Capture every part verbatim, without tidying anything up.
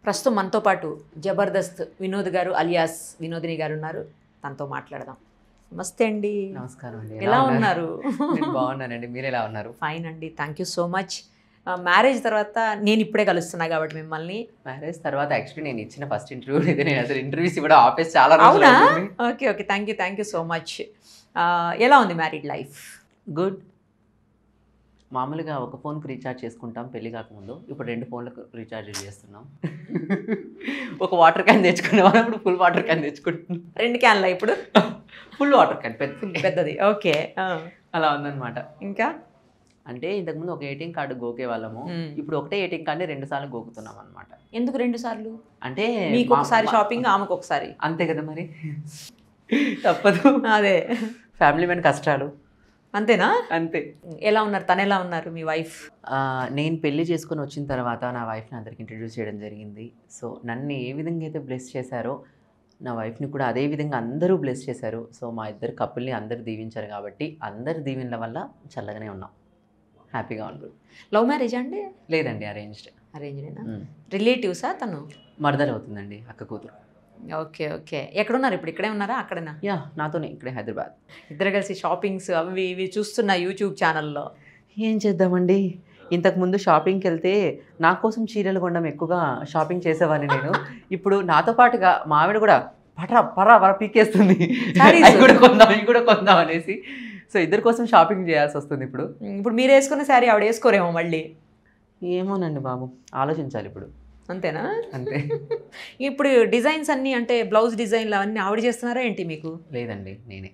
ప్రస్తుతం మనతో పాటు జబర్దస్త్ వినోద్ గారు అలియాస్ వినోదిని గారు ఉన్నారు. తనతో మాట్లాడదాం. నమస్తే అండి. నమస్కారం అండి. ఎలా ఉన్నారు? నేను బాగున్నానండి. మీరు ఎలా ఉన్నారు? ఫైన్ అండి, thank you so much. Marriage తర్వాత నేను ఇప్పుడే కలుస్తున్నా కాబట్టి మిమ్మల్ని. మ్యారేజ్ తర్వాత యాక్చువల్లీ నేను ఇచ్చిన ఫస్ట్ ఇంటర్వ్యూ ఇది. నేను అసలు ఇంటర్వ్యూస్ ఇవ్వడం ఆపేసి చాలా రోజులు అవునా? అవుతుంది. Okay okay, thank you thank you so much. ఎలా ఉంది మ్యారీడ్ లైఫ్? గుడ్. మామూలుగా ఒక ఫోన్కి రీఛార్జ్ చేసుకుంటాం పెళ్లి కాకముందు. ఇప్పుడు రెండు ఫోన్లకు రీఛార్జ్ చేస్తున్నాం. ఒక వాటర్ క్యాన్ తెచ్చుకున్నాం, ఇప్పుడు ఫుల్ వాటర్ క్యాన్ తెచ్చుకుంటున్నాం. రెండు క్యాన్లా ఇప్పుడు? ఫుల్ వాటర్ క్యాన్, పెద్ద పెద్దది. ఓకే, అలా ఉందన్నమాట. ఇంకా అంటే ఇంతకుముందు ఒక ఏటీఎం కార్డు గోకే వాళ్ళము, ఇప్పుడు ఒకటే ఏటీఎం కార్డు రెండు సార్లు గోకుతున్నాం అనమాట. ఎందుకు రెండు సార్లు? అంటే మీకు ఒకసారి షాపింగ్, ఆమెకు ఒకసారి. అంతే కదా మరి, తప్పదు. అదే ఫ్యామిలీ మ్యాన్ కష్టాలు అంతేనా? అంతే. ఎలా ఉన్నారు? తను ఎలా ఉన్నారు మీ వైఫ్? నేను పెళ్లి చేసుకుని వచ్చిన తర్వాత నా వైఫ్ని అందరికి ఇంట్రడ్యూస్ చేయడం జరిగింది. సో నన్ను ఏ విధంగా అయితే బ్లెస్ చేశారో నా వైఫ్ని కూడా అదే విధంగా అందరూ బ్లెస్ చేశారు. సో మా ఇద్దరు కపుల్ని అందరూ దీవించారు కాబట్టి అందరి దీవెనల వల్ల చల్లగానే ఉన్నాం, హ్యాపీగా ఉన్నాం. లవ్ మ్యారేజ్ అండి? లేదండి, అరేంజ్డ్. అరేంజ్డేనా? రిలేటివ్సా? తను మరదలు అవుతుందండి, అక్క కూతురు. Okay okay. ఎక్కడున్నారు ఇప్పుడు? ఇక్కడే ఉన్నారా అక్కడేనా? యా, నాతోనే ఇక్కడే హైదరాబాద్. ఇద్దరు కలిసి షాపింగ్స్ అవి ఇవి చూస్తున్నా యూట్యూబ్ ఛానల్లో. ఏం చేద్దామండి, ఇంతకుముందు షాపింగ్కి వెళ్తే నా కోసం చీరలు కొనడం ఎక్కువగా షాపింగ్ చేసేవాడిని నేను. ఇప్పుడు నాతో పాటుగా మా ఆవిడ కూడా పట్రా పరా పరా పీకేస్తుంది, అవి కూడా కొందాం ఇవి కూడా కొందాం అనేసి. సో ఇద్దరి కోసం షాపింగ్ చేయాల్సి వస్తుంది ఇప్పుడు. ఇప్పుడు మీరు వేసుకున్న శారీ ఆవిడ వేసుకోరేమో మళ్ళీ. ఏమోనండి బాబు, ఆలోచించాలి ఇప్పుడు. అంతేనా? అంతే. ఇప్పుడు డిజైన్స్ అన్నీ అంటే బ్లౌజ్ డిజైన్లు అవన్నీ ఆవిడ చేస్తున్నారా ఏంటి మీకు? లేదండి, నేనే.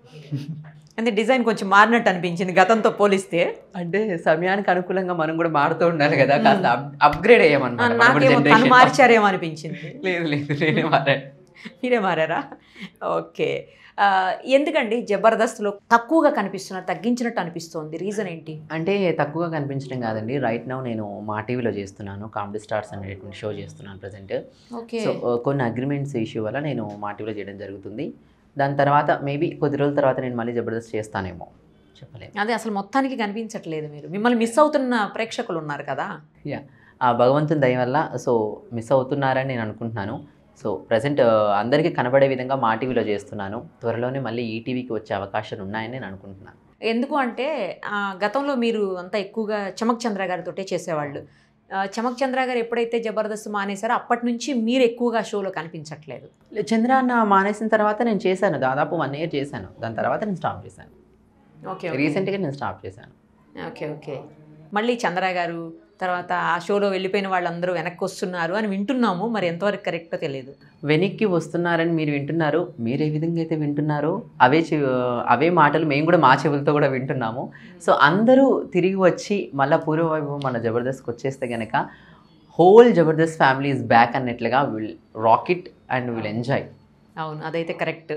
అంటే డిజైన్ కొంచెం మారినట్టు అనిపించింది గతంతో పోలిస్తే. అంటే సమయానికి అనుకూలంగా మనం కూడా మారుతూ ఉండాలి కదా, కాస్త అప్గ్రేడ్ అయ్యామన్నమాట. నాకేమో తను మార్చారేమో అనిపించింది. లేదు లేదు, నేనే మారా. మీరే మారారా? ఓకే. ఎందుకండి జబర్దస్త్లో తక్కువగా కనిపిస్తున్నారు, తగ్గించినట్టు అనిపిస్తుంది? రీజన్ ఏంటి? అంటే తక్కువగా కనిపించడం కాదండి, రైట్ నౌ నేను మా టీవీలో చేస్తున్నాను, కామెడీ స్టార్స్ అనేటువంటి షో చేస్తున్నాను ప్రజెంట్. ఓకే. సో కొన్ని అగ్రిమెంట్స్ ఇష్యూ వల్ల నేను మా టీవీలో చేయడం జరుగుతుంది. దాని తర్వాత మేబీ కొద్ది రోజుల తర్వాత నేను మళ్ళీ జబర్దస్త్ చేస్తానేమో, చెప్పలేము. అదే అసలు మొత్తానికి కనిపించట్లేదు మీరు. మిమ్మల్ని మిస్ అవుతున్న ప్రేక్షకులు ఉన్నారు కదా. యా, ఆ భగవంతుని దయ వల్ల సో మిస్ అవుతున్నారని నేను అనుకుంటున్నాను. సో ప్రజెంట్ అందరికీ కనబడే విధంగా మా టీవీలో చేస్తున్నాను. త్వరలోనే మళ్ళీ ఈటీవీకి వచ్చే అవకాశాలు ఉన్నాయని నేను అనుకుంటున్నాను. ఎందుకు అంటే గతంలో మీరు అంతా ఎక్కువగా చమక్ చంద్ర గారితో చేసేవాళ్ళు. చమక్ చంద్ర గారు ఎప్పుడైతే జబర్దస్త్ మానేశారో అప్పటి నుంచి మీరు ఎక్కువగా షోలో కనిపించట్లేదు. చంద్ర అన్న మానేసిన తర్వాత నేను చేశాను, దాదాపు వన్ ఇయర్ చేశాను. దాని తర్వాత నేను స్టాప్ చేశాను. ఓకే, రీసెంట్గా నేను స్టాప్ చేశాను. Okay okay. మళ్ళీ చంద్ర గారు తర్వాత ఆ షోలో వెళ్ళిపోయిన వాళ్ళందరూ వెనక్కి వస్తున్నారు అని వింటున్నాము. మరి ఎంతవరకు కరెక్టో తెలియదు. వెనక్కి వస్తున్నారని మీరు వింటున్నారు, మీరు ఏ విధంగా అయితే వింటున్నారో అవే అవే మాటలు మేము కూడా మా చెవులతో కూడా వింటున్నాము. సో అందరూ తిరిగి వచ్చి మళ్ళీ పూర్వవైభవం మన జబర్దస్త్కి వచ్చేస్తే కనుక whole Jabardasth family is back అన్నట్లుగా will rock it and will enjoy. అవును, అదైతే కరెక్ట్.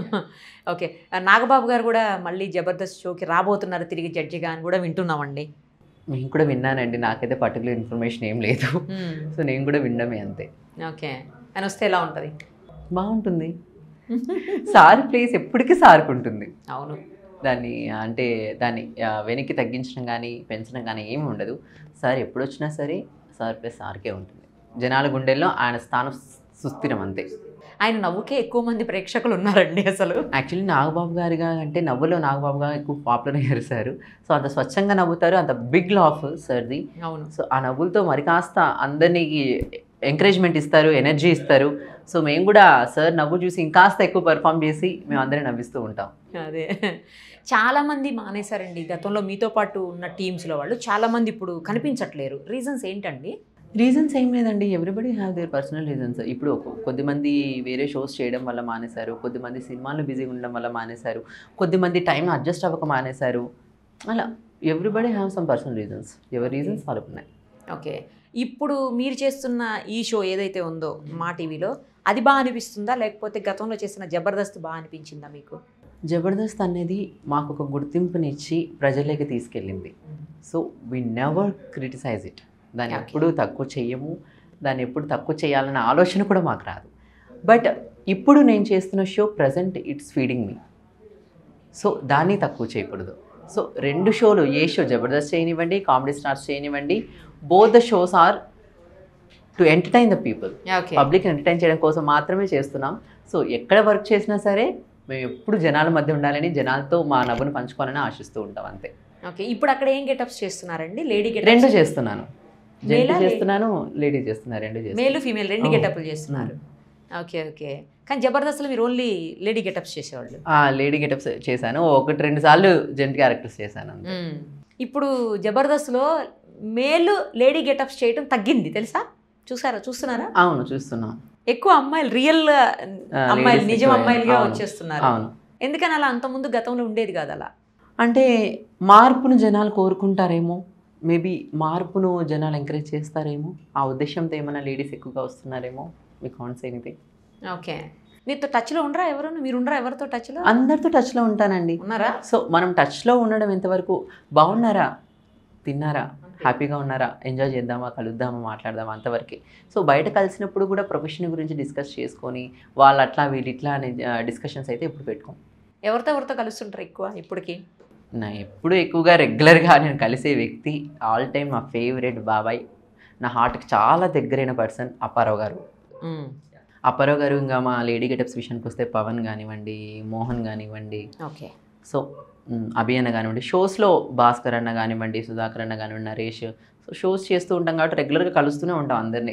ఓకే. నాగబాబు గారు కూడా మళ్ళీ జబర్దస్త్ షోకి రాబోతున్నారు తిరిగి జడ్జిగా అని కూడా వింటున్నామండి. నేను కూడా విన్నానండి, నాకైతే పర్టికులర్ ఇన్ఫర్మేషన్ ఏం లేదు. సో నేను కూడా వినడమే అంతే. ఓకే. అని వస్తే ఎలా ఉంటుంది? బాగుంటుంది. సార్ ప్లేస్ ఎప్పటికీ సార్కు ఉంటుంది. అవును. దాన్ని అంటే దాన్ని వెనక్కి తగ్గించడం కానీ పెంచడం కానీ ఏమి ఉండదు. సార్ ఎప్పుడు వచ్చినా సరే సార్ ప్లేస్ సార్కే ఉంటుంది. జనాల గుండెల్లో ఆయన స్థానం సుస్థిరం అంతే. ఆయన నవ్వుకే ఎక్కువ మంది ప్రేక్షకులు ఉన్నారండి అసలు. యాక్చువల్లీ నాగబాబు గారిగా అంటే నవ్వులో నాగబాబు గారు ఎక్కువ పాపులర్ అయ్యారు సార్. సో అంత స్వచ్ఛంగా నవ్వుతారు, అంత బిగ్ లాఫ్ సార్ది. అవును. సో ఆ నవ్వులతో మరి కాస్త అందరినీ ఎంకరేజ్మెంట్ ఇస్తారు, ఎనర్జీ ఇస్తారు. సో మేము కూడా సార్ నవ్వు చూసి ఇంకాస్త ఎక్కువ పర్ఫామ్ చేసి మేము అందరినీ నవ్విస్తూ ఉంటాం. అదే, చాలామంది మానేశారండి గతంలో మీతో పాటు ఉన్న టీమ్స్లో వాళ్ళు. చాలామంది ఇప్పుడు కనిపించట్లేరు. రీజన్స్ ఏంటండి? రీజన్స్ ఏం లేదండి, everybody have their personal reasons. ఇప్పుడు కొద్దిమంది వేరే షోస్ చేయడం వల్ల మానేశారు, కొద్దిమంది సినిమాల్లో బిజీగా ఉండడం వల్ల మానేశారు, కొద్దిమంది టైం అడ్జస్ట్ అవ్వక మానేశారు. అలా everybody have some personal reasons. ఎవరి రీజన్స్ వాళ్ళకు ఉన్నాయి. ఓకే. ఇప్పుడు మీరు చేస్తున్న ఈ షో ఏదైతే ఉందో మా టీవీలో, అది బాగా అనిపిస్తుందా లేకపోతే గతంలో చేసిన జబర్దస్త్ బాగా అనిపించిందా మీకు? జబర్దస్త్ అనేది మాకు ఒక గుర్తింపునిచ్చి ప్రజల్లోకి తీసుకెళ్ళింది. So we never criticize it. దాన్ని ఎప్పుడు తక్కువ చెయ్యము, దాన్ని ఎప్పుడు తక్కువ చేయాలన్న ఆలోచన కూడా మాకు రాదు. బట్ ఇప్పుడు నేను చేస్తున్న show present it's feeding me. So దాన్ని తక్కువ చేయకూడదు. సో రెండు షోలు, ఏ షో జబర్దస్త్ చేయనివ్వండి, కామెడీ స్టార్స్ చేయనివ్వండి, both the shows are to entertain the people, okay public entertain చేయడం కోసం మాత్రమే చేస్తున్నాం. సో ఎక్కడ వర్క్ చేసినా సరే మేము ఎప్పుడు జనాల మధ్య ఉండాలని, జనాలతో మా నవ్వును పంచుకోవాలని ఆశిస్తూ ఉంటాం అంతే. ఓకే ఇప్పుడు అక్కడ ఏం గెటప్స్ చేస్తున్నారండి? లేడీ గెటప్ రెండు చేస్తున్నాను, జెంట్ చేస్తున్నాను, లేడీ చేస్తున్నాను, రెండు చేస్తున్నాను. మేల్ ఫీమేల్ రెండు గెటప్లు చేస్తున్నారు. ఓకే ఓకే కానీ జబర్దస్త్లో మీరు ఓన్లీ లేడీ గెటప్స్ చేసేవాళ్ళు? లేడీ గెటప్స్ చేశాను, ఒకటి రెండు సార్లు జెంట్ క్యారెక్టర్స్ చేశాను. ఇప్పుడు జబర్దస్త్లో మేల్ లేడీ గెటప్స్ చేయడం తగ్గింది తెలుసా? చూసారా, చూస్తున్నారా? అవును చూస్తున్నాం. ఎక్కువ అమ్మాయిలు, రియల్ అమ్మాయిలు, నిజం అమ్మాయిలుగా వచ్చేస్తున్నారు. అవును. ఎందుకని అలా అంత ముందు గతంలో ఉండేది కాదు అలా? అంటే మార్పును జనాలు కోరుకుంటారేమో, మేబీ మార్పును జనాలు ఎంకరేజ్ చేస్తారేమో, ఆ ఉద్దేశంతో ఏమైనా లేడీస్ ఎక్కువగా వస్తున్నారేమో. మీ కాన్స్ ఎనీథింగ్. ఓకే మీతో టచ్లో ఉండరా ఎవరు? మీరు ఉండరా ఎవరితో టచ్లో? అందరితో టచ్లో ఉంటానండి. ఉన్నారా? సో మనం టచ్లో ఉండడం ఎంతవరకు, బాగున్నారా, తిన్నారా, హ్యాపీగా ఉన్నారా, ఎంజాయ్ చేద్దామా, కలుద్దామా, మాట్లాడదామా, అంతవరకే. సో బయట కలిసినప్పుడు కూడా ప్రొఫెషన్ గురించి డిస్కస్ చేసుకొని వాళ్ళు అట్లా వీళ్ళు ఇట్లా అనే డిస్కషన్స్ అయితే ఇప్పుడు పెట్టుకోం. ఎవరితో ఎవరితో కలుస్తుంటారు ఎక్కువ ఇప్పటికి? నా ఎప్పుడు ఎక్కువగా రెగ్యులర్గా నేను కలిసే వ్యక్తి ఆల్ టైమ్ మా ఫేవరెట్ బాబాయ్, నా హార్ట్కి చాలా దగ్గరైన పర్సన్ అప్పారావు గారు. అప్పారావు గారు ఇంకా మా లేడీ గెటప్స్ విషయానికి వస్తే పవన్ కానివ్వండి, మోహన్ కానివ్వండి, ఓకే సో అభి అన్న కానివ్వండి, షోస్లో భాస్కర్ అన్న కానివ్వండి, సుధాకర్ అన్న కానివ్వండి, నరేష్, సో షోస్ చేస్తూ ఉంటాం కాబట్టి రెగ్యులర్గా కలుస్తూనే ఉంటాం అందరినీ.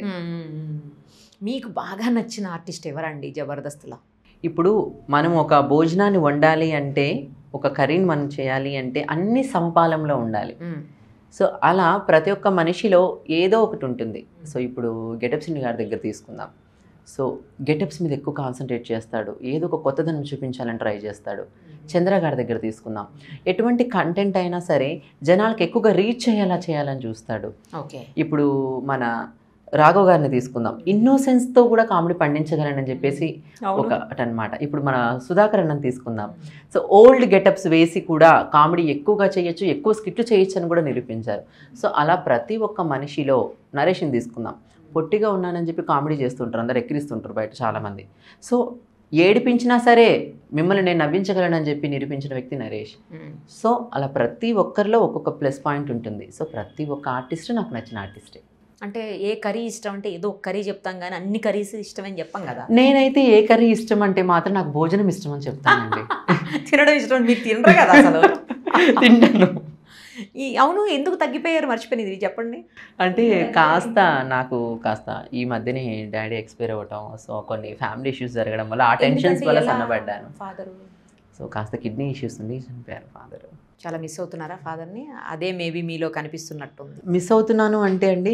మీకు బాగా నచ్చిన ఆర్టిస్ట్ ఎవరండి జబర్దస్త్లో? ఇప్పుడు మనం ఒక భోజనాన్ని వండాలి అంటే, ఒక కర్రీని మనం చేయాలి అంటే అన్ని సమపాలంలో ఉండాలి. సో అలా ప్రతి ఒక్క మనిషిలో ఏదో ఒకటి ఉంటుంది. సో ఇప్పుడు గెటప్స్ గారి దగ్గర తీసుకుందాం. సో గెటప్స్ మీద ఎక్కువ కాన్సన్ట్రేట్ చేస్తాడు, ఏదో ఒక కొత్తదనం చూపించాలని ట్రై చేస్తాడు. చంద్ర గారి దగ్గర తీసుకుందాం, ఎటువంటి కంటెంట్ అయినా సరే జనాలకు ఎక్కువగా రీచ్ అయ్యేలా చేయాలని చూస్తాడు. ఓకే ఇప్పుడు మన రాఘవ్ గారిని తీసుకుందాం, ఇన్నోసెన్స్తో కూడా కామెడీ పండించగలనని చెప్పేసి ఒకటి అనమాట. ఇప్పుడు మన సుధాకర్ అన్నని తీసుకుందాం, సో ఓల్డ్ గెటప్స్ వేసి కూడా కామెడీ ఎక్కువగా చేయొచ్చు, ఎక్కువ స్కిట్లు చేయొచ్చు అని కూడా నిరూపించారు. సో అలా ప్రతి ఒక్క మనిషిలో, నరేష్ని తీసుకుందాం, పొట్టిగా ఉన్నానని చెప్పి కామెడీ చేస్తుంటారు, అందరు ఎక్కిరిస్తుంటారు బయట చాలామంది. సో ఏడిపించినా సరే మిమ్మల్ని నేను నవ్వించగలనని చెప్పి నిరూపించిన వ్యక్తి నరేష్. సో అలా ప్రతి ఒక్కరిలో ఒక్కొక్క ప్లస్ పాయింట్ ఉంటుంది. సో ప్రతి ఒక్క ఆర్టిస్ట్ నాకు నచ్చిన ఆర్టిస్టే. అంటే ఏ కర్రీ ఇష్టం అంటే ఏదో ఒక కర్రీ చెప్తాం కానీ అన్ని కర్రీస్ ఇష్టమని చెప్పాం కదా. నేనైతే ఏ కర్రీ ఇష్టం అంటే మాత్రం నాకు భోజనం ఇష్టం అని చెప్తానండి. తినడం ఇష్టం, మీరు తినరు కదా అసలు? తింటాను. ఈ అవును ఎందుకు తగ్గిపోయారు మర్చిపోయింది చెప్పండి. అంటే కాస్త నాకు కాస్త ఈ మధ్యనే డాడీ ఎక్స్పైర్ అవ్వటం, సో కొన్ని ఫ్యామిలీ ఇష్యూస్ జరగడం వల్ల ఆ టెన్షన్స్ వల్ల సన్నబడ్డాను. ఫాదరు సో కాస్త కిడ్నీ ఇష్యూస్ ఉండి చనిపోయారు ఫాదర్. చాలా మిస్ అవుతున్నారా ఫాదర్ని? అదే మేబీ మీలో కనిపిస్తున్నట్టుంది. మిస్ అవుతున్నాను అంటే అండి,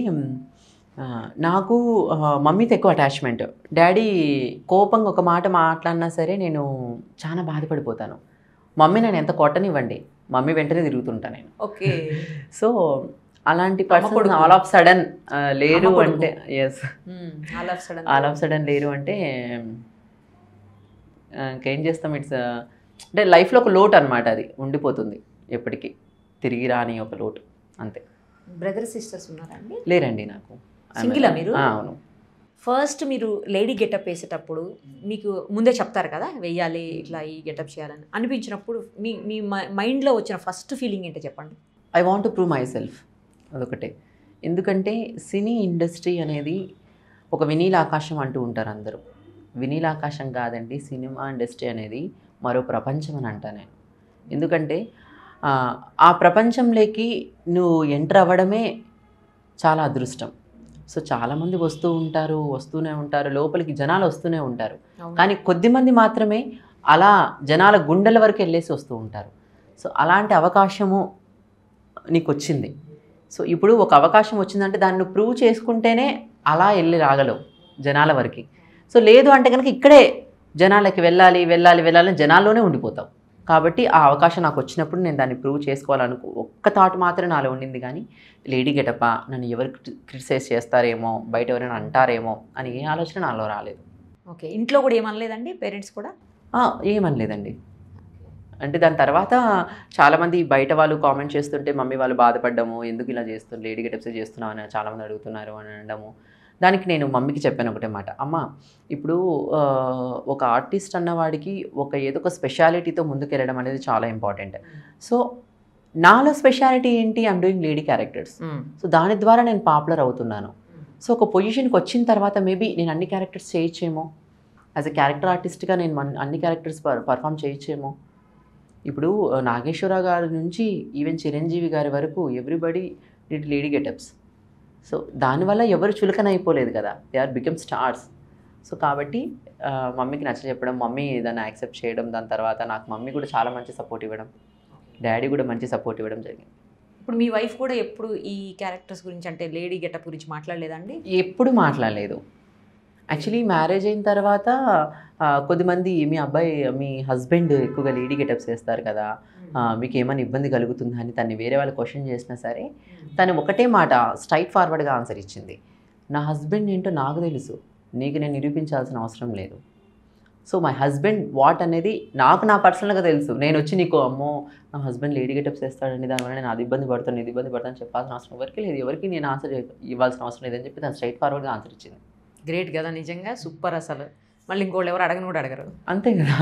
నాకు మమ్మీతో ఎక్కువ అటాచ్మెంట్. డాడీ కోపంగా ఒక మాట మాట్లాడినా సరే నేను చాలా బాధపడిపోతాను. మమ్మీ నేను ఎంత కొట్టనివ్వండి, మమ్మీ వెంటనే తిరుగుతుంటా నేను. ఓకే సో అలాంటి పర్సన్ ఆల్ ఆఫ్ సడన్ లేరు అంటే, yes all of sudden all of sudden లేరు అంటే ఇంకేం చేస్తాం. ఇట్స్ అంటే లైఫ్లో ఒక లోటు అనమాట, అది ఉండిపోతుంది ఎప్పటికీ, తిరిగి రాని ఒక లోటు అంతే. బ్రదర్ సిస్టర్స్ ఉన్నారా అండి? లేరండి నాకు. సింగిలా మీరు? అవును. ఫస్ట్ మీరు లేడీ గెటప్ వేసేటప్పుడు మీకు ముందే చెప్తారు కదా వెయ్యాలి ఇట్లా ఈ గెటప్ చేయాలని అనిపించినప్పుడు మీ మీ మైండ్లో వచ్చిన ఫస్ట్ ఫీలింగ్ ఏంటో చెప్పండి. I want to prove myself, అదొకటే. ఎందుకంటే సినీ ఇండస్ట్రీ అనేది ఒక వినీల ఆకాశం అంటూ ఉంటారు అందరూ. వినీల ఆకాశం కాదండి, సినిమా ఇండస్ట్రీ అనేది మరో ప్రపంచం అని అంటా నేను. ఎందుకంటే ఆ ప్రపంచంలోకి నువ్వు ఎంటర్ అవ్వడమే చాలా అదృష్టం. సో చాలామంది వస్తూ ఉంటారు, వస్తూనే ఉంటారు, లోపలికి జనాలు వస్తూనే ఉంటారు. కానీ కొద్దిమంది మాత్రమే అలా జనాల గుండెల వరకు వెళ్ళేసి వస్తూ ఉంటారు. సో అలాంటి అవకాశము నీకు వచ్చింది. సో ఇప్పుడు ఒక అవకాశం వచ్చిందంటే దాన్ని ప్రూవ్ చేసుకుంటేనే అలా వెళ్ళి రాగలవు జనాల వరకు. సో లేదు అంటే కనుక ఇక్కడే జనాలకి వెళ్ళాలి వెళ్ళాలి వెళ్ళాలని జనాల్లోనే ఉండిపోతావు. కాబట్టి ఆ అవకాశం నాకు వచ్చినప్పుడు నేను దాన్ని ప్రూవ్ చేసుకోవాలనుకో ఒక్క థాట్ మాత్రమే నాలో ఉండింది. కానీ లేడీ గెటపా, నన్ను ఎవరు క్రిటిసైజ్ చేస్తారేమో, బయట ఎవరైనా అంటారేమో అని ఏ ఆలోచన నాలో రాలేదు. ఓకే ఇంట్లో కూడా ఏమనలేదండి? పేరెంట్స్ కూడా ఏమనలేదండి. అంటే దాని తర్వాత చాలామంది బయట వాళ్ళు కామెంట్ చేస్తుంటే మమ్మీ వాళ్ళు బాధపడ్డము, ఎందుకు ఇలా చేస్తున్నారు, లేడీ గెటప్స్ చేస్తున్నావు అని చాలామంది అడుగుతున్నారు అని అనడము. దానికి నేను మమ్మీకి చెప్పాను ఒకటే మాట, అమ్మ ఇప్పుడు ఒక ఆర్టిస్ట్ అన్నవాడికి ఒక ఏదో ఒక స్పెషాలిటీతో ముందుకెళ్ళడం అనేది చాలా ఇంపార్టెంట్. సో నాలో స్పెషాలిటీ ఏంటి, I'm doing lady characters. So దాని ద్వారా నేను పాపులర్ అవుతున్నాను. సో ఒక పొజిషన్కి వచ్చిన తర్వాత మేబీ నేను అన్ని క్యారెక్టర్స్ చేయొచ్చేమో, యాజ్ ఎ క్యారెక్టర్ ఆర్టిస్ట్గా నేను మన అన్ని క్యారెక్టర్స్ పర్ఫామ్ చేయొచ్చేమో. ఇప్పుడు నాగేశ్వరరావు గారి నుంచి ఈవెన్ చిరంజీవి గారి వరకు everybody did lady getups. So దానివల్ల ఎవరు చులకన అయిపోలేదు కదా, they are become stars. So కాబట్టి మమ్మీకి నచ్చ చెప్పడం, మమ్మీ దాన్ని యాక్సెప్ట్ చేయడం, దాని తర్వాత నాకు మమ్మీ కూడా చాలా మంచి సపోర్ట్ ఇవ్వడం, డాడీ కూడా మంచి సపోర్ట్ ఇవ్వడం జరిగింది. ఇప్పుడు మీ వైఫ్ కూడా ఎప్పుడు ఈ క్యారెక్టర్స్ గురించి అంటే లేడీ గెటప్ గురించి మాట్లాడలేదండి? ఎప్పుడు మాట్లాడలేదు. యాక్చువల్లీ మ్యారేజ్ అయిన తర్వాత కొద్దిమంది మీ అబ్బాయి మీ హస్బెండ్ ఎక్కువగా లేడీ గెటప్స్ వేస్తారు కదా, మీకు ఏమైనా ఇబ్బంది కలుగుతుందా అని తను వేరే వాళ్ళు క్వశ్చన్ చేసినా సరే తను ఒకటే మాట స్ట్రైట్ ఫార్వర్డ్గా ఆన్సర్ ఇచ్చింది, నా హస్బెండ్ ఏంటో నాకు తెలుసు, నీకు నేను నిరూపించాల్సిన అవసరం లేదు. సో మై హస్బెండ్ వాట్ అనేది నాకు నా పర్సనల్గా తెలుసు. నేను వచ్చి నీకు అమ్మో నా హస్బెండ్ లేడీ గెటప్స్ వేస్తాడండి, దానివల్ల నేను అది ఇబ్బంది పడతాను ఇది ఇబ్బంది పడతాను చెప్పాల్సిన అవసరం ఎవరికి లేదు, ఎవరికి నేను ఆన్సర్ ఇవ్వాల్సిన అవసరం లేదని చెప్పి తను స్ట్రైట్ ఫార్వర్డ్గా ఆన్సర్ ఇచ్చింది. గ్రేట్ కదా, నిజంగా సూపర్. అసలు మళ్ళీ ఇంకోళ్ళు ఎవరు అడగను కూడా అడగరు. అంతే కదా.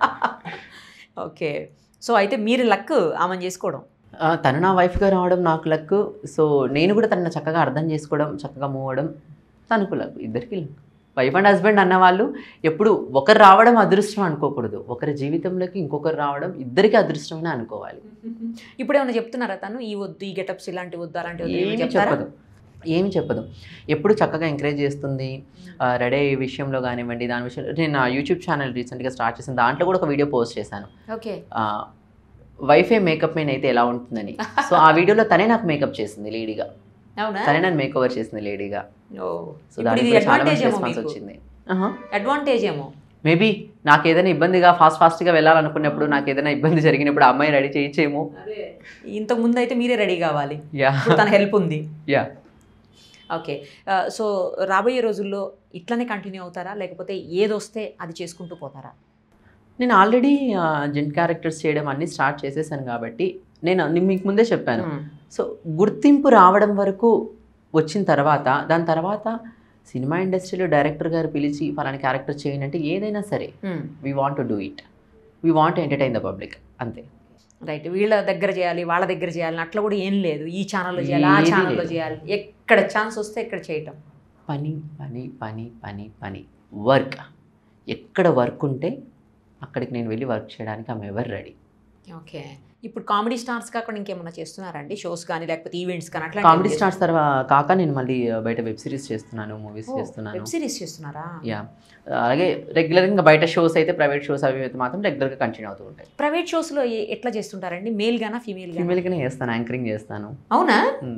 ఓకే, సో అయితే మీరు లక్ ఆమెను చేసుకోవడం, తను నా వైఫ్గా రావడం నాకు లక్. సో నేను కూడా తనను చక్కగా అర్థం చేసుకోవడం, చక్కగా మూవ్ అవ్వడం తనకు లక్, ఇద్దరికి లక్. వైఫ్ అండ్ హస్బెండ్ అన్నవాళ్ళు ఎప్పుడు ఒకరు రావడం అదృష్టం అనుకోకూడదు, ఒకరి జీవితంలోకి ఇంకొకరు రావడం ఇద్దరికి అదృష్టమని అనుకోవాలి. ఇప్పుడు ఏమైనా చెప్తున్నారా తను ఈ వద్దు ఈ గెటప్స్ ఇలాంటి వద్దు అలాంటి ఏమి చెప్పదు, ఏమి చెప్పదు. ఎప్పుడు చక్కగా ఎంకరేజ్ చేస్తుంది. రెడీ అయ్యే విషయంలో కానివ్వండి, దాని విషయంలో నేను నా యూట్యూబ్ ఛానల్ రీసెంట్గా స్టార్ట్ చేశాను, దాంట్లో కూడా ఒక వీడియో పోస్ట్ చేశాను, ఓకే వైఫే మేకప్ మెయిన్ అయితే ఎలా ఉంటుందని. సో ఆ వీడియోలో తనే నాకు మేకప్ చేసింది లేడీగా, తనే నన్ను మేక్ ఓవర్ చేసింది లేడీగా. సో దానికి చాలా మంచి రెస్పాన్స్ వచ్చింది. అడ్వాంటేజ్ ఏమో మేబీ నాకు ఏదైనా ఇబ్బందిగా ఫాస్ట్ ఫాస్ట్గా వెళ్ళాలనుకున్నప్పుడు, నాకు ఏదైనా ఇబ్బంది జరిగినప్పుడు అమ్మాయి రెడీ చేయొచ్చేమో. ఇంతకు ముందు అయితే మీరే రెడీ కావాలి, యా తన హెల్ప్ ఉంది. యా ఓకే, సో రాబోయే రోజుల్లో ఇట్లనే కంటిన్యూ అవుతారా, లేకపోతే ఏదొస్తే అది చేసుకుంటూ పోతారా? నేను ఆల్రెడీ జెంట్ క్యారెక్టర్స్ చేయడం అన్నీ స్టార్ట్ చేసేసాను కాబట్టి నేను మీకు ముందే చెప్పాను. సో గుర్తింపు రావడం వరకు వచ్చిన తర్వాత, దాని తర్వాత సినిమా ఇండస్ట్రీలో డైరెక్టర్ గారు పిలిచి ఫలానా క్యారెక్టర్ చేయండి అంటే ఏదైనా సరే we want to do it, we want to entertain the public, అంతే. రైట్, వీళ్ళ దగ్గర చేయాలి వాళ్ళ దగ్గర చేయాలి అట్లా కూడా ఏం లేదు, ఈ ఛానల్లో చేయాలి ఆ ఛానల్లో చేయాలి, ఎక్కడ ఛాన్స్ వస్తే ఎక్కడ చేయటం. పని పని పని పని పని వర్క్, ఎక్కడ వర్క్ ఉంటే అక్కడికి నేను వెళ్ళి వర్క్ చేయడానికి ఆమె ఎవరు రెడీ. ఓకే, ఇప్పుడు కామెడీ స్టార్స్ కాకుండా ఇంకేమన్నా చేస్తున్నారండి, షోస్ కానీ లేకపోతే ఈవెంట్స్ కానీ అట్లా? కామెడీ స్టార్స్ తర్వాత కాక నేను మళ్ళీ బయట వెబ్ సిరీస్ చేస్తున్నాను, మూవీస్ చేస్తున్నాను. వెబ్ సిరీస్ చేస్తున్నారా? యా, అలాగే రెగ్యులర్గా బయట షోస్ అయితే ప్రైవేట్ షోస్ అవి అయితే మాత్రం రెగ్యులర్గా కంటిన్యూ అవుతూ ఉంటాయి. ప్రైవేట్ షోస్లో ఎట్లా చేస్తుంటారండి, మేల్ గానా ఫీమేల్? ఫీమేల్గానే చేస్తాను, యాంకరింగ్ చేస్తాను. అవునా?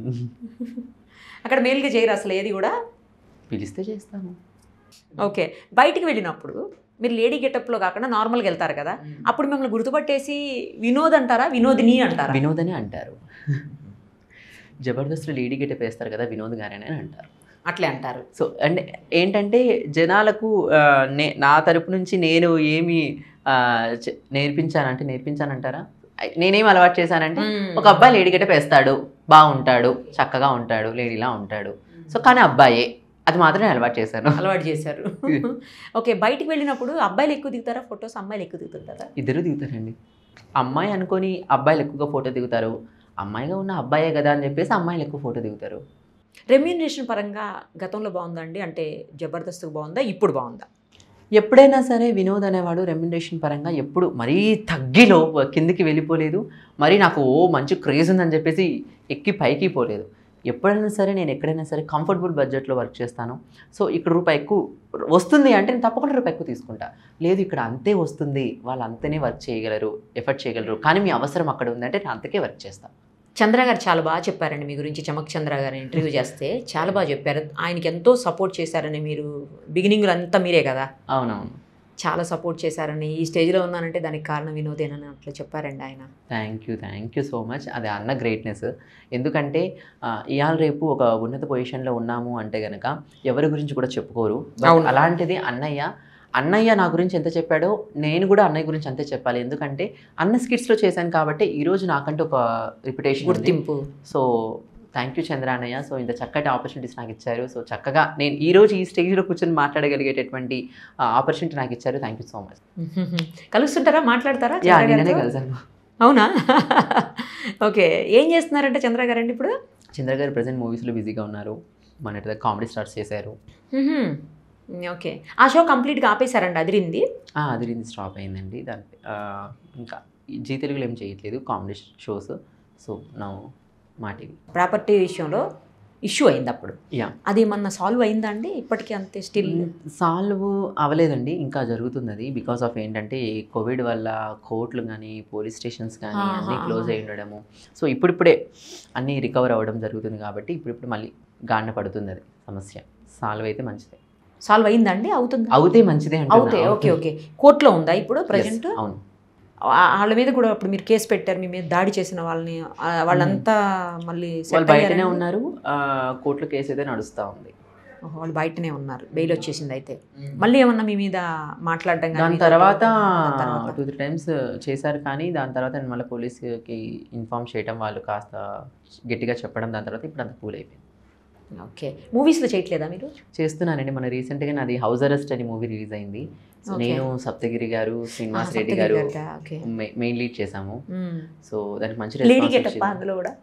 అక్కడ మేల్గా చేయరు అసలు ఏది కూడా? పిలిస్తే చేస్తాను. ఓకే, బయటికి వెళ్ళినప్పుడు మీరు లేడీ గెటప్లో కాకుండా నార్మల్గా వెళ్తారు కదా, అప్పుడు మిమ్మల్ని గుర్తుపట్టేసి వినోద్ అంటారా వినోదిని అంటారా? వినోద్ అని అంటారు. జబర్దస్త్లో లేడీ గెటప్ వేస్తారు కదా, వినోద్ గారని అంటారు. అట్లే అంటారు. సో అంటే ఏంటంటే జనాలకు నే నా తరపు నుంచి నేను ఏమి నేర్పించానంటే నేర్పించానంటారా నేనేం అలవాటు చేశానంటే, ఒక అబ్బాయి లేడీ గెటప్ వేస్తాడు, బాగుంటాడు, చక్కగా ఉంటాడు, లేడీలా ఉంటాడు, సో కానీ అబ్బాయే, అది మాత్రమే అలవాటు చేశాను. అలవాటు చేశారు. ఓకే, బయటికి వెళ్ళినప్పుడు అబ్బాయిలు ఎక్కువ దిగుతారా ఫొటోస్, అమ్మాయిలు ఎక్కువ దిగుతుంటారా? ఇద్దరు దిగుతారండి. అమ్మాయి అనుకొని అబ్బాయిలు ఎక్కువగా ఫోటో దిగుతారు, అమ్మాయిగా ఉన్న అబ్బాయే కదా అని చెప్పేసి అమ్మాయిలు ఎక్కువ ఫోటో దిగుతారు. రెమ్యూనరేషన్ పరంగా గతంలో బాగుందండి, అంటే జబర్దస్త్ బాగుందా ఇప్పుడు బాగుందా? ఎప్పుడైనా సరే వినోద్ అనేవాడు రెమ్యూనరేషన్ పరంగా ఎప్పుడు మరీ తగ్గిలో కిందికి వెళ్ళిపోలేదు, మరీ నాకు ఓ మంచి క్రేజ్ ఉందని చెప్పేసి ఎక్కి పైకి పోలేదు. ఎప్పుడైనా సరే నేను ఎక్కడైనా సరే కంఫర్టబుల్ బడ్జెట్లో వర్క్ చేస్తాను. సో ఇక్కడ రూపాయి ఎక్కువ వస్తుంది అంటే నేను తప్పకుండా రూపాయి ఎక్కువ తీసుకుంటా. లేదు ఇక్కడ అంతే వస్తుంది, వాళ్ళు అంతనే వర్క్ చేయగలరు, ఎఫర్ట్ చేయగలరు, కానీ మీ అవసరం అక్కడ ఉందంటే నేను అంతకే వర్క్ చేస్తాను. చంద్ర గారు చాలా బాగా చెప్పారండి మీ గురించి. చమక్ చంద్ర గారు ఇంటర్వ్యూ చేస్తే చాలా బాగా చెప్పారు. ఆయనకి ఎంతో సపోర్ట్ చేశారని, మీరు బిగినింగ్లో అంతా మీరే కదా? అవునవును, చాలా సపోర్ట్ చేశారని, ఈ స్టేజ్లో ఉన్నానంటే దానికి కారణం వినోదేనని అట్లా చెప్పారండి ఆయన. Thank you thank you so much. అది అన్న గ్రేట్నెస్. ఎందుకంటే ఇవాళ రేపు ఒక ఉన్నత పొజిషన్లో ఉన్నాము అంటే కనుక ఎవరి గురించి కూడా చెప్పుకోరు. అలాంటిది అన్నయ్య అన్నయ్య నా గురించి ఎంత చెప్పాడో నేను కూడా అన్నయ్య గురించి అంతే చెప్పాలి. ఎందుకంటే అన్న స్కిట్స్లో చేశాను కాబట్టి ఈరోజు నాకంటూ ఒక రిప్యుటేషన్, గుర్తింపు. సో థ్యాంక్ యూ చంద్ర అన్నయ్య. సో ఇంత చక్కటి ఆపర్చునిటీస్ నాకు ఇచ్చారు. సో చక్కగా నేను ఈరోజు ఈ స్టేజ్లో కూర్చొని మాట్లాడగలిగేటటువంటి ఆపర్చునిటీ నాకు ఇచ్చారు. Thank you so much. కలుస్తుంటారా, మాట్లాడతారా? నేనే కలిసాను. అవునా? ఓకే, ఏం చేస్తున్నారంటే చంద్ర గారండి ఇప్పుడు? చంద్ర గారు ప్రజెంట్ మూవీస్లో బిజీగా ఉన్నారు. మన కామెడీ స్టార్స్ చేశారు. ఓకే, ఆ షో కంప్లీట్గా ఆపేశారండి అదిరింది? అదిరింది స్టాప్ అయిందండి. దాని ఇంకా జీ తెలుగులో ఏం చేయట్లేదు కామెడీ షోస్. సో నా మా టీవీ ప్రాపర్టీ విషయంలో ఇష్యూ అయింది అప్పుడు. యా, అది మన సాల్వ్ అయిందా అండి? ఇప్పటికీ అంతే స్టిల్ సాల్వ్ అవ్వలేదండి, ఇంకా జరుగుతుంది అది. బికాస్ ఆఫ్ ఏంటంటే కోవిడ్ వల్ల కోర్టులు కానీ పోలీస్ స్టేషన్స్ కానీ అన్నీ క్లోజ్ అయి ఉండడము. సో ఇప్పుడిప్పుడే అన్నీ రికవర్ అవ్వడం జరుగుతుంది కాబట్టి ఇప్పుడిప్పుడు మళ్ళీ గాడిన పడుతుంది అది సమస్య. సాల్వ్ అయితే మంచిదే. సాల్వ్ అయిందండి? అవుతుంది, అవుతే మంచిదే అవుతే. ఓకే ఓకే, కోర్టులో ఉందా ఇప్పుడు ప్రజెంట్? అవును, వాళ్ళ మీద కూడా ఇప్పుడు మీరు కేసు పెట్టారు, మీ మీద దాడి చేసిన వాళ్ళని, వాళ్ళంతా మళ్ళీ వాళ్ళు బయటనే ఉన్నారు. కోర్టులో కేసు అయితే నడుస్తూ ఉంది. వాళ్ళు బయటనే ఉన్నారు, బెయిల్ వచ్చేసింది. అయితే మళ్ళీ ఏమన్నా మీ మీద మాట్లాడడం? దాని తర్వాత టూ త్రీ టైమ్స్ చేశారు, కానీ దాని తర్వాత నేను మళ్ళీ పోలీసుకి ఇన్ఫార్మ్ చేయడం, వాళ్ళు కాస్త గట్టిగా చెప్పడం, దాని తర్వాత ఇప్పుడు అంత కూల్ అయిపోయింది. ఓకే, మూవీస్లో చేయట్లేదా మీరు? చేస్తున్నానండి. మన రీసెంట్గా నాది హౌస్ అరెస్ట్ అని మూవీ రిలీజ్ అయింది. నేను సప్తగిరి గారు, శ్రీనివాస్ రెడ్డి గారు మెయిన్ లీడ్ చేసాము. సో దానికి మంచి రెస్పాన్స్ అందులో కూడా.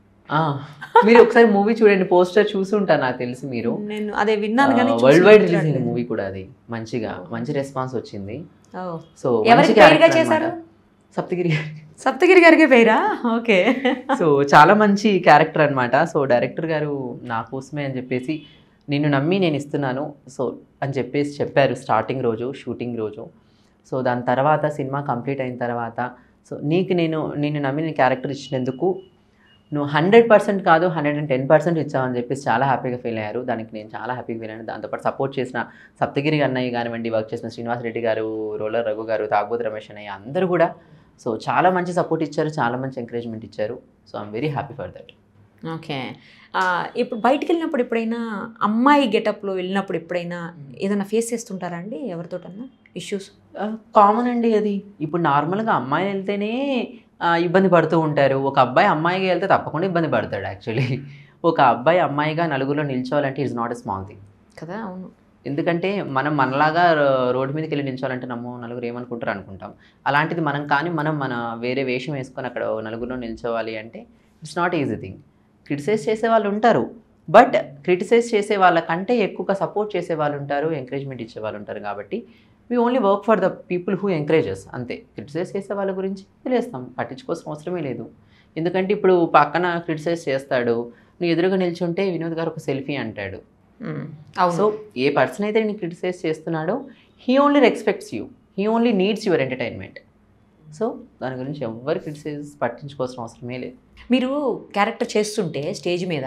మీరు ఒకసారి మూవీ చూడండి, పోస్టర్ చూసి ఉంటారు నాకు తెలిసి మీరు. నేను అదే విన్నాను కానీ వరల్డ్ వైడ్ రిలీజ్ అయింది మూవీ కూడా. అది మంచిగా మంచి రెస్పాన్స్ వచ్చింది. సో చేశారు సప్తగిరి గారు. సప్తగిరి గారికి పేరా? ఓకే. సో చాలా మంచి క్యారెక్టర్ అనమాట. సో డైరెక్టర్ గారు నా కోసమే అని చెప్పేసి నిన్ను నమ్మి నేను ఇస్తున్నాను సో అని చెప్పేసి చెప్పారు స్టార్టింగ్ రోజు, షూటింగ్ రోజు. సో దాని తర్వాత సినిమా కంప్లీట్ అయిన తర్వాత సో నీకు నేను నిన్ను నమ్మి నేను క్యారెక్టర్ ఇచ్చినందుకు నువ్వు హండ్రెడ్ పర్సెంట్ కాదు హండ్రెడ్ అండ్ టెన్ పర్సెంట్ ఇచ్చావని చెప్పేసి చాలా హ్యాపీగా ఫీల్ అయ్యారు. దానికి నేను చాలా హ్యాపీగా ఫీల్ అయ్యాను. దాంతోపాటు సపోర్ట్ చేసిన సప్తగిరి అన్నయ్య కానివ్వండి, వర్క్ చేసిన శ్రీనివాస్ రెడ్డి గారు, రోలర్ రఘు గారు, తాగబోతు రమేష్ అన్నయ్య అందరూ కూడా సో చాలా మంచి సపోర్ట్ ఇచ్చారు, చాలా మంచి ఎంకరేజ్మెంట్ ఇచ్చారు. So I'm very happy for that. Okay, ఇప్పుడు బయటికి వెళ్ళినప్పుడు ఎప్పుడైనా అమ్మాయి గెటప్లో వెళ్ళినప్పుడు ఎప్పుడైనా ఏదైనా ఫేస్ చేస్తుంటారా అండి ఎవరితోటన్నా ఇష్యూస్? కామన్ అండి అది. ఇప్పుడు నార్మల్గా అమ్మాయి వెళ్తేనే ఇబ్బంది పడుతూ ఉంటారు. ఒక అబ్బాయి అమ్మాయిగా వెళ్తే తప్పకుండా ఇబ్బంది పడతాడు. యాక్చువల్లీ ఒక అబ్బాయి అమ్మాయిగా నలుగురిలో నిల్చోవాలంటే it's not a small thing కదా. అవును, ఎందుకంటే మనం మనలాగా రోడ్డు మీదకి వెళ్ళి నిల్చోవాలంటే నమ్మో నలుగురు ఏమనుకుంటారు అనుకుంటాం. అలాంటిది మనం కానీ మనం మన వేరే వేషం వేసుకొని అక్కడ నలుగురిలో నిల్చోవాలి అంటే it's not easy thing. Criticize చేసే వాళ్ళు ఉంటారు, బట్ క్రిటిసైజ్ చేసే వాళ్ళకంటే ఎక్కువగా సపోర్ట్ చేసే వాళ్ళు ఉంటారు, ఎంకరేజ్మెంట్ ఇచ్చే వాళ్ళు ఉంటారు. కాబట్టి we only work for the people who encourages అంతే. క్రిటిసైజ్ చేసే వాళ్ళ గురించి తెలియస్తాం, పట్టించుకోవాల్సిన అవసరమే లేదు. ఎందుకంటే ఇప్పుడు పక్కన క్రిటిసైజ్ చేస్తాడు, నువ్వు ఎదురుగా నిల్చుంటే వినోద్ గారు ఒక సెల్ఫీ అంటాడు. సో ఏ పర్సన్ అయితే నేను క్రిటిసైజ్ చేస్తున్నాడో he only respects you, he only needs your entertainment. So దాని గురించి ఎవరు క్రిటిసైజ్ పట్టించుకోవాల్సిన అవసరమే లేదు. మీరు క్యారెక్టర్ చేస్తుంటే స్టేజ్ మీద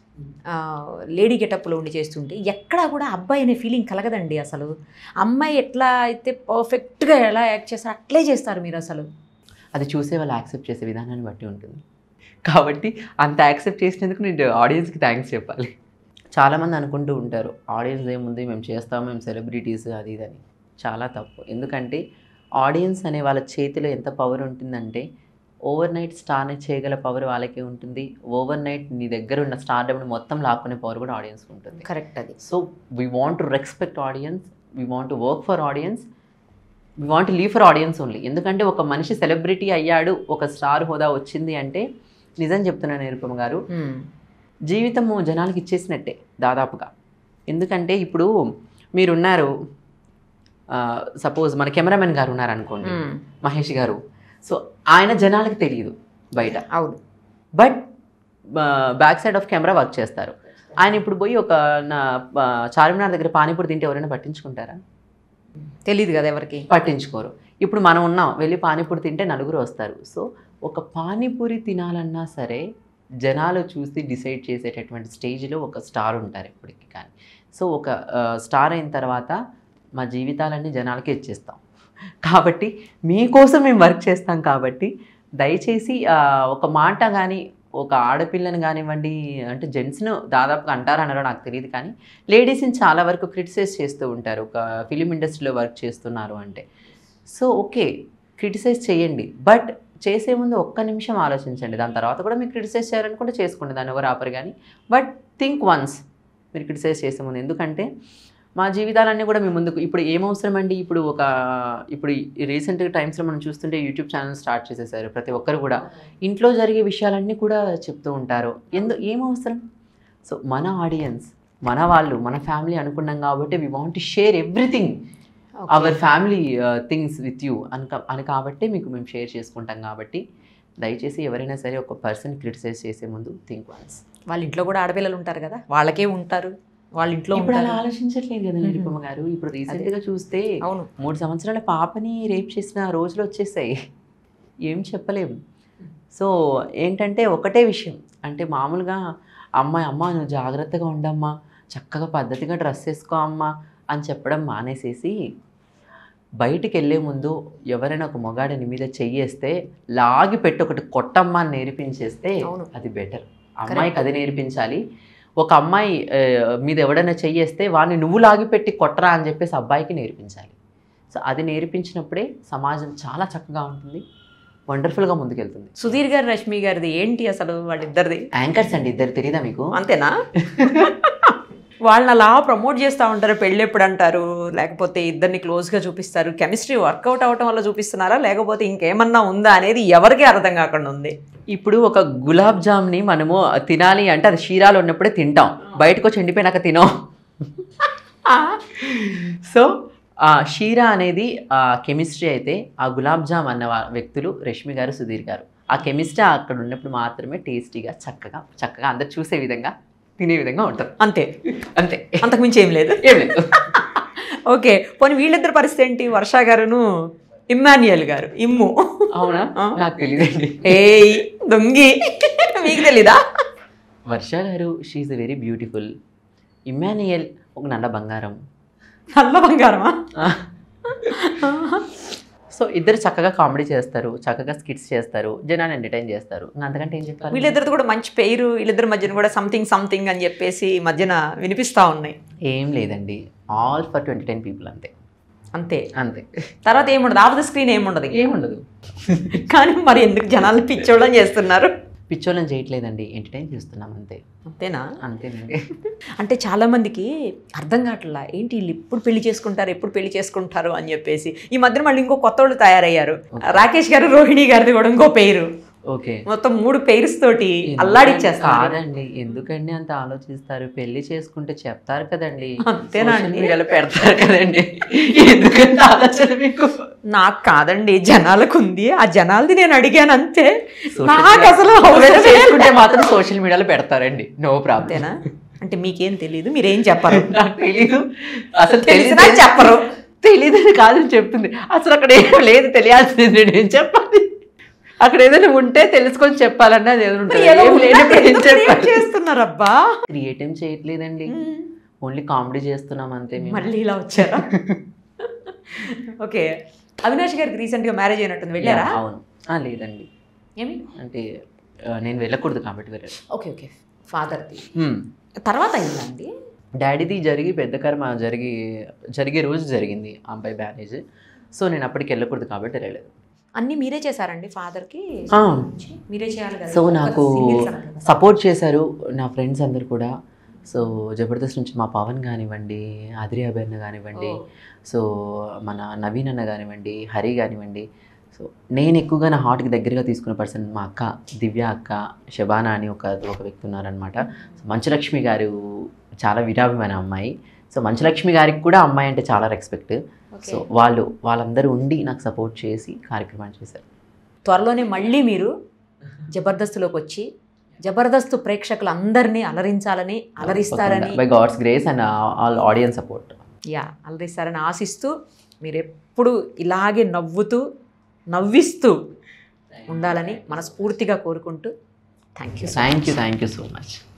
లేడీ గెటప్లో ఉండి చేస్తుంటే ఎక్కడా కూడా అబ్బాయి అనే ఫీలింగ్ కలగదండి అసలు. అమ్మాయి ఎట్లా అయితే పర్ఫెక్ట్గా ఎలా యాక్ట్ చేస్తారు అట్లే చేస్తారు మీరు అసలు. అది చూసే వాళ్ళు యాక్సెప్ట్ చేసే విధానాన్ని బట్టి ఉంటుంది. కాబట్టి అంత యాక్సెప్ట్ చేసినందుకు నేను ఆడియన్స్కి థ్యాంక్స్ చెప్పాలి. చాలామంది అనుకుంటూ ఉంటారు ఆడియన్స్ ఏముంది మేము చేస్తాము, మేము సెలబ్రిటీస్ అది ఇదని. చాలా తప్పు. ఎందుకంటే ఆడియన్స్ అనే వాళ్ళ చేతిలో ఎంత పవర్ ఉంటుందంటే ఓవర్ నైట్ స్టార్ని చేయగల పవర్ వాళ్ళకే ఉంటుంది. ఓవర్ నైట్ నీ దగ్గర ఉన్న స్టార్డమ్ని మొత్తం లాక్కునే పవర్ కూడా ఆడియన్స్ ఉంటుంది. కరెక్ట్ అది. So we want to respect audience, we want to work for audience, we want to leave for audience only. ఎందుకంటే ఒక మనిషి సెలబ్రిటీ అయ్యాడు, ఒక స్టార్ హోదా వచ్చింది అంటే నిజం చెప్తున్నాను నిరుపమ గారు, జీవితము జనాలకి ఇచ్చేసినట్టే దాదాపుగా. ఎందుకంటే ఇప్పుడు మీరున్నారు, సపోజ్ మన కెమెరామెన్ గారు ఉన్నారనుకోండి, మహేష్ గారు. సో ఆయన జనాలకి తెలియదు బయట, అవును, but back side of camera work చేస్తారు. ఆయన ఇప్పుడు పోయి ఒక నా చార్మినార్ దగ్గర పానీపూరి తింటే ఎవరైనా పట్టించుకుంటారా? తెలియదు కదా, ఎవరికి పట్టించుకోరు. ఇప్పుడు మనం ఉన్నాం, వెళ్ళి పానీపూరి తింటే నలుగురు వస్తారు. సో ఒక పానీపూరి తినాలన్నా సరే జనాలు చూసి డిసైడ్ చేసేటటువంటి స్టేజ్లో ఒక స్టార్ ఉంటారు ఎప్పటికీ. కానీ సో ఒక స్టార్ అయిన తర్వాత మా జీవితాలన్నీ జనాలకే ఇచ్చేస్తాం. కాబట్టి మీకోసం మేము వర్క్ చేస్తాం. కాబట్టి దయచేసి ఒక మాట కానీ ఒక ఆడపిల్లని కానివ్వండి, అంటే జెంట్స్ను దాదాపుగా అంటారు అన్నారో నాకు తెలియదు, కానీ లేడీస్ని చాలా వరకు క్రిటిసైజ్ చేస్తూ ఉంటారు ఒక ఫిలిం ఇండస్ట్రీలో వర్క్ చేస్తున్నారు అంటే. సో ఓకే, క్రిటిసైజ్ చేయండి, బట్ చేసే ముందు ఒక్క నిమిషం ఆలోచించండి. దాని తర్వాత కూడా మీరు క్రిటిసైజ్ చేయాలనుకుంటే చేసుకోండి, దాన్ని ఎవరు ఆపరు. కానీ బట్ థింక్ వన్స్ మీరు క్రిటిసైజ్ చేసే ముందు. ఎందుకంటే మా జీవితాలన్నీ కూడా మీ ముందుకు ఇప్పుడు ఏమవసరం అండి. ఇప్పుడు ఒక ఇప్పుడు రీసెంట్ టైమ్స్లో మనం చూస్తుంటే యూట్యూబ్ ఛానల్ స్టార్ట్ చేసేసారు. ప్రతి ఒక్కరు కూడా ఇంట్లో జరిగే విషయాలన్నీ కూడా చెప్తూ ఉంటారు. ఎందు ఏమవసరం? సో మన ఆడియన్స్ మన వాళ్ళు మన ఫ్యామిలీ అనుకున్నాం కాబట్టి we want to share everything our family things with you అని అని కాబట్టి మీకు మేము షేర్ చేసుకుంటాం. కాబట్టి దయచేసి ఎవరైనా సరే ఒక పర్సన్ క్రిటిసైజ్ చేసే ముందు థింక్ వన్స్. వాళ్ళ ఇంట్లో కూడా ఆడపిల్లలు ఉంటారు కదా, వాళ్ళకే ఉంటారు, వాళ్ళ ఇంట్లో ఇప్పుడు అలా ఆలోచించట్లేదు కదా నిరుపమ గారు. ఇప్పుడు రీసెంట్గా చూస్తే అవును మూడు సంవత్సరాల పాపని రేప్ చేసిన రోజులు వచ్చేసాయి, ఏం చెప్పలేము. సో ఏంటంటే ఒకటే విషయం, అంటే మామూలుగా అమ్మాయి అమ్మ నువ్వు జాగ్రత్తగా ఉండమ్మా, చక్కగా పద్ధతిగా డ్రెస్ వేసుకో అమ్మా అని చెప్పడం మానేసేసి బయటికి వెళ్ళే ముందు ఎవరైనా ఒక మొగాడిని మీద చెయ్యేస్తే లాగి పెట్టి ఒకటి కొట్టమ్మా అని నేర్పించేస్తే అది బెటర్. అమ్మాయికి అది నేర్పించాలి. ఒక అమ్మాయి మీద ఎవడైనా చెయ్యేస్తే వాడిని నువ్వు లాగి పెట్టి కొట్టరా అని చెప్పేసి అబ్బాయికి నేర్పించాలి. సో అది నేర్పించినప్పుడే సమాజం చాలా చక్కగా ఉంటుంది, వండర్ఫుల్గా ముందుకెళ్తుంది. సుధీర్ గారు రష్మి గారిది ఏంటి అసలు వాళ్ళిద్దరిది? యాంకర్స్ అండి ఇద్దరు, తెలీదా మీకు? అంతేనా? వాళ్ళని అలా ప్రమోట్ చేస్తూ ఉంటారు, పెళ్ళి ఎప్పుడు అంటారు, లేకపోతే ఇద్దరిని క్లోజ్గా చూపిస్తారు, కెమిస్ట్రీ వర్కౌట్ అవ్వటం వల్ల చూపిస్తున్నారా లేకపోతే ఇంకేమన్నా ఉందా అనేది ఎవరికి అర్థం కాకుండా ఉంది. ఇప్పుడు ఒక గులాబ్ జామ్ని మనము తినాలి అంటే అది షీరాలు ఉన్నప్పుడే తింటాం, బయటకు వచ్చి ఎండిపోయినాక తినాం. సో ఆ షీరా అనేది ఆ కెమిస్ట్రీ అయితే, ఆ గులాబ్ జామ్ అన్న వ్యక్తులు రష్మి గారు, సుధీర్ గారు. ఆ కెమిస్ట్రీ అక్కడ ఉన్నప్పుడు మాత్రమే టేస్టీగా చక్కగా చక్కగా అందరు చూసే విధంగా తినే విధంగా ఉంటారు. అంతే అంతే, అంతకుమించి ఏం లేదు, ఏం లేదు. ఓకే, పోనీ వీళ్ళిద్దరు పరిస్థితి ఏంటి? వర్ష గారును ఇమ్మాన్యుయల్ గారు, ఇమ్ము. అవునా? నాకు తెలియదండి. ఏయ్ దొంగి, మీకు తెలీదా? వర్ష గారు షీఈ్ వెరీ బ్యూటిఫుల్. ఇమ్మాన్యుయల్ ఒక నల్ల బంగారం. నల్ల బంగారమా? సో ఇద్దరు చక్కగా కామెడీ చేస్తారు, చక్కగా స్కిట్స్ చేస్తారు, జనాన్ని ఎంటర్టైన్ చేస్తారు. అంతకంటే ఏం చెప్తారు? వీళ్ళిద్దరిది కూడా మంచి పేరు, వీళ్ళిద్దరి మధ్యన కూడా సంథింగ్ సంథింగ్ అని చెప్పేసి మధ్యన వినిపిస్తూ ఉన్నాయి. ఏం లేదండి, all for twenty ten people అంతే అంతే అంతే. తర్వాత ఏముండదు, ఆఫ్ ద స్క్రీన్ ఏముండదు, ఏముండదు. కానీ మరి ఎందుకు జనాలు పిచ్చోళ్ళని చేస్తున్నారు? పిచ్చోళ్ళని చేయట్లేదండి, ఎంటర్టైన్ చేస్తున్నాం అంతే. అంతేనా? అంతేనండి. అంటే చాలామందికి అర్థం కావట్లా, ఏంటి వీళ్ళు ఎప్పుడు పెళ్లి చేసుకుంటారు ఎప్పుడు పెళ్లి చేసుకుంటారు అని చెప్పేసి. ఈ మధ్యన మళ్ళీ ఇంకో కొత్త వాళ్ళు తయారయ్యారు, రాకేష్ గారు, రోహిణి గారిది కూడా ఇంకో పేరు. ఓకే, మొత్తం మూడు పేర్స్ తోటి అల్లాడిచ్చేస్తారు. కాదండి, ఎందుకండి అంత ఆలోచిస్తారు? పెళ్లి చేసుకుంటే చెప్తారు కదండి, అంతేనా అండి, పెడతారు కదండి, ఎందుకంత ఆలోచన మీకు? నాకు కాదండి, జనాలకు ఉంది, ఆ జనాలది నేను అడిగాను అంతే. నాకు అసలు చేసుకుంటే మాత్రం సోషల్ మీడియాలో పెడతారండి, నో ప్రాబ్లం. అంటే మీకేం తెలీదు, మీరేం చెప్పరు? నాకు తెలీదు, అసలు తెలిసినా చెప్పరు. తెలీదని కాదని చెప్తుంది, అసలు అక్కడ ఏం లేదు, తెలియాల్సింది నేను చెప్పాలి. అక్కడ ఏదైనా ఉంటే తెలుసుకొని చెప్పాలన్నా చేస్తున్నారు. అబ్బా క్రియేట్ ఏం చేయట్లేదండి, ఓన్లీ కామెడీ చేస్తున్నాం అంతే. మళ్ళీ ఇలా వచ్చారా? ఓకే, అవినాష్ గారికి రీసెంట్గా మ్యారేజ్ అయినట్టుంది, వెళ్ళారా? అవును. లేదండి, ఏమి అంటే నేను వెళ్ళకూడదు కాబట్టి వెళ్ళాను. ఓకే ఓకే, ఫాదర్ది తర్వాత అయిందండి. డాడీది జరిగి పెద్ద కర్మ జరిగి జరిగే రోజు జరిగింది ఆ అబ్బాయి మ్యారేజ్. సో నేను అప్పటికి వెళ్ళకూడదు కాబట్టి వెళ్ళలేదు. అన్నీ మీరే చేశారండి ఫాదర్కి? మీరే చేయాలి కదా. సో నాకు సపోర్ట్ చేశారు నా ఫ్రెండ్స్ అందరు కూడా. సో జబర్దస్త్ నుంచి మా పవన్ కానివ్వండి, ఆది అన్న కానివ్వండి, సో మన నవీన్ అన్న కానివ్వండి, హరి కానివ్వండి. సో నేను ఎక్కువగా నా హార్ట్కి దగ్గరగా తీసుకున్న పర్సన్ మా అక్క దివ్య అక్క, శబానా అని ఒక ఒక వ్యక్తి ఉన్నారనమాట. సో మంచులక్ష్మి గారు చాలా విరాభిమైన అమ్మాయి. సో మంచులక్ష్మి గారికి కూడా అమ్మాయి అంటే చాలా రెస్పెక్ట్. సో వాళ్ళు వాళ్ళందరూ ఉండి నాకు సపోర్ట్ చేసి కార్యక్రమాన్ని చేశారు. త్వరలోనే మళ్ళీ మీరు జబర్దస్త్లోకి వచ్చి జబర్దస్త్ ప్రేక్షకులు అందరినీ అలరించాలని, అలరిస్తారని, by God's grace and all audience support, yeah అలరిస్తారని ఆశిస్తూ, మీరు ఎప్పుడు ఇలాగే నవ్వుతూ నవ్విస్తూ ఉండాలని మనస్ఫూర్తిగా కోరుకుంటూ thank you thank you thank you so much.